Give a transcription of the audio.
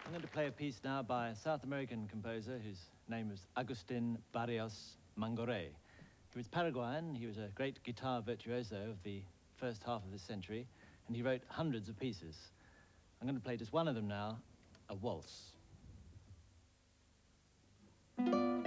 I'm going to play a piece now by a South American composer whose name was Agustin Barrios Mangore. He was Paraguayan, he was a great guitar virtuoso of the first half of this century, and he wrote hundreds of pieces. I'm going to play just one of them now, a waltz.